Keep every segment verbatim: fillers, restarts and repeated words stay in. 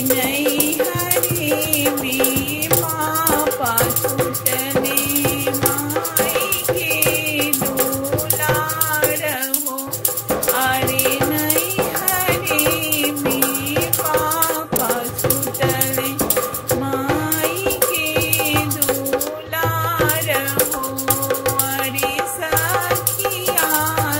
नैहरे में पापा छूटले माई के दुलार हो। अरे नैहरे में पापा छूटले माई के दुलार हो। अरे सखिया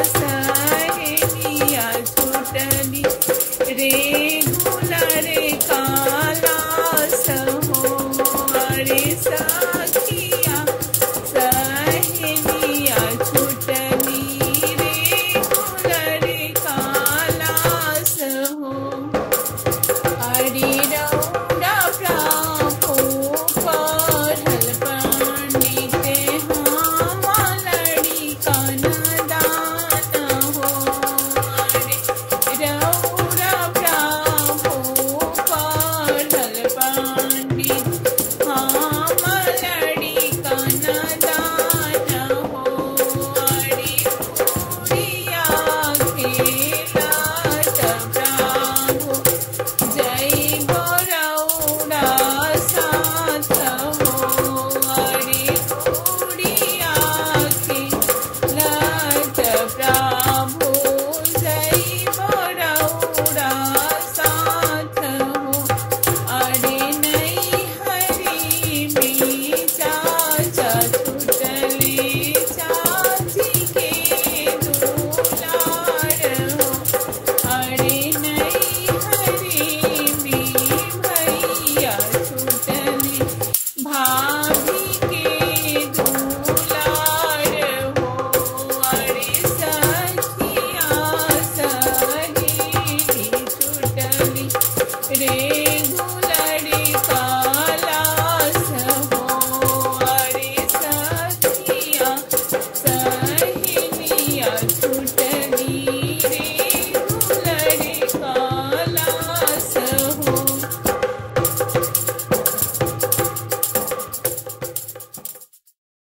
सहेलिया छूटली रे गुलर कालास हो। अरे सखिया सहेलिया छूटली रे गुलर कालास हो। अरे रौरा प्रापो पढ़ल पंडित हम लड़िका नदान हो। अरे रौरा प्रापो पढ़ल पंडित हम लड़िका नदान हो। अरे उड़िया खेलत प्राभु जय गौरौड़ा साथ हो। अरे उड़िया खेलत प्राभु जय गौरौड़ा साथ हो। अरे नैहरे में चाचा छूटले चाची के दुलार हो। अरे नैहरे में भैया छूटले भाभी के दुलार हो। अरे सखिया सहेली छूटली रे गुल